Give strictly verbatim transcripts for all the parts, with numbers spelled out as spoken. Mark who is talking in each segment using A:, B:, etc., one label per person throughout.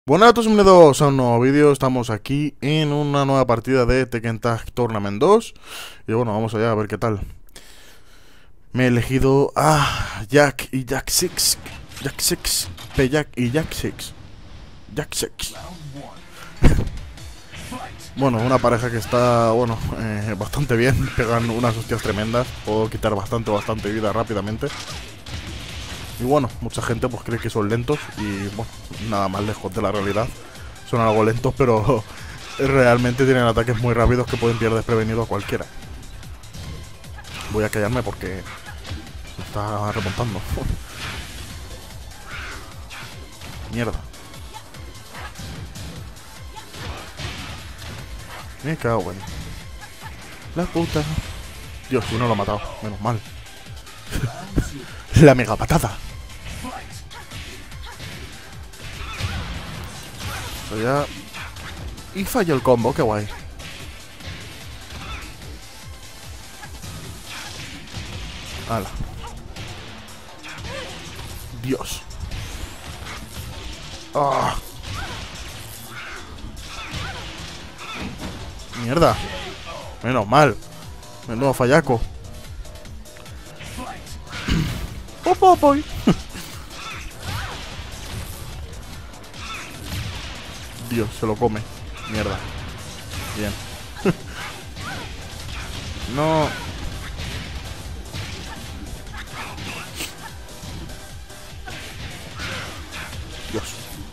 A: Buenas a todos, bienvenidos a un nuevo vídeo. Estamos aquí en una nueva partida de Tekken Tag Tournament dos. Y bueno, vamos allá a ver qué tal. Me he elegido a Jack y Jack seis. Jack seis, P-Jack y Jack seis. Jack seis. Bueno, una pareja que está, bueno, eh, bastante bien. Pegan unas hostias tremendas. Puedo quitar bastante, bastante vida rápidamente. Y bueno, mucha gente pues cree que son lentos y bueno, nada más lejos de la realidad. Son algo lentos, pero realmente tienen ataques muy rápidos que pueden pillar desprevenido a cualquiera. Voy a callarme porque me está remontando. Mierda. Me cago en la puta. Dios, si no lo ha matado, menos mal. La mega patada. Ya. Y falló el combo, qué guay. Ala. Dios. Ah. Mierda. Menos mal. Menudo fallaco. Popopoy. Dios, se lo come. Mierda. Bien. No. Dios.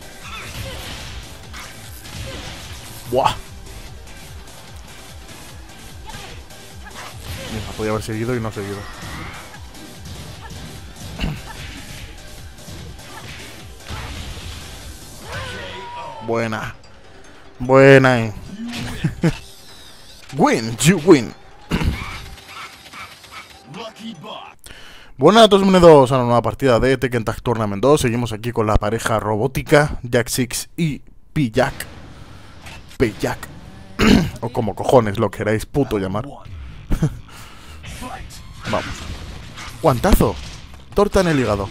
A: Buah. Mira, podía haber seguido y no ha seguido. Buena. Buena. Eh. Win, you win. Buenas a todos, bienvenidos a una nueva partida de Tekken Tag Tournament dos. Seguimos aquí con la pareja robótica, Jack seis y P-Jack. P-Jack. O como cojones lo queráis puto llamar. Vamos. Guantazo. Torta en el hígado.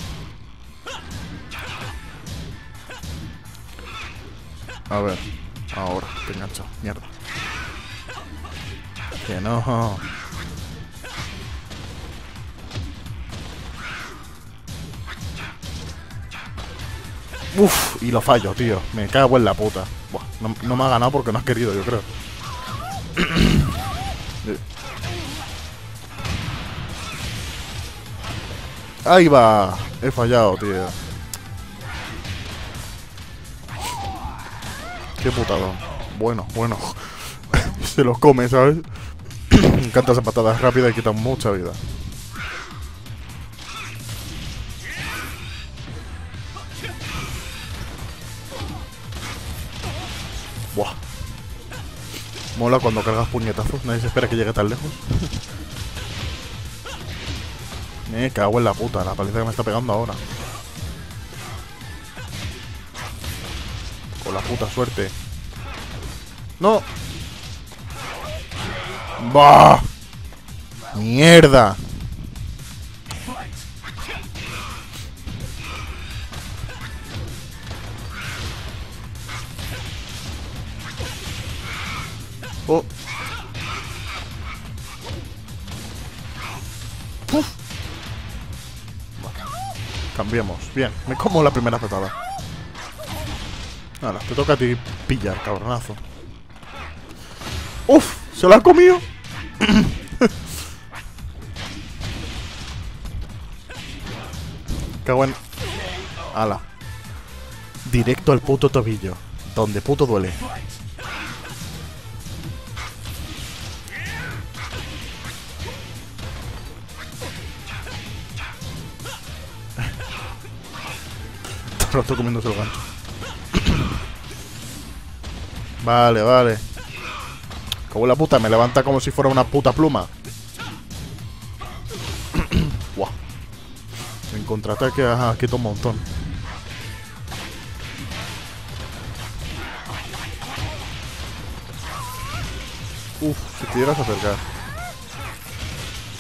A: A ver, ahora, te engancho, mierda. Que no. Uf, y lo fallo, tío. Me cago en la puta. Buah, no, no me ha ganado porque no has querido, yo creo. Ahí va. He fallado, tío. Qué putado. Bueno, bueno. Se los come, ¿sabes? Me encanta esa patada rápida y quita mucha vida. Buah. Mola cuando cargas puñetazos. Nadie se espera que llegue tan lejos. Me cago en la puta. La paliza que me está pegando ahora. Con la puta suerte. ¡No! ¡Bah! ¡Mierda! Oh. Uf. Bueno, cambiemos. Bien, me como la primera patada. Ahora, te toca a ti pillar, cabronazo. ¡Uf! ¡Se lo ha comido! Cago en... Ala. Directo al puto tobillo. Donde puto duele. Todo el rato comiéndose el gancho. Vale, vale. Como la puta, me levanta como si fuera una puta pluma. Buah. En contraataque, ajá, quito un montón. Uf, si te llegas a acercar.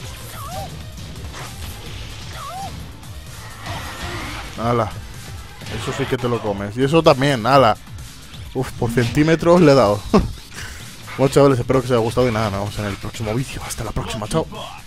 A: Ala. Eso sí que te lo comes. Y eso también, ala. Uf, por centímetros le he dado. Bueno, chavales, espero que os haya gustado y nada, nos vemos en el próximo vídeo. Hasta la próxima, chao.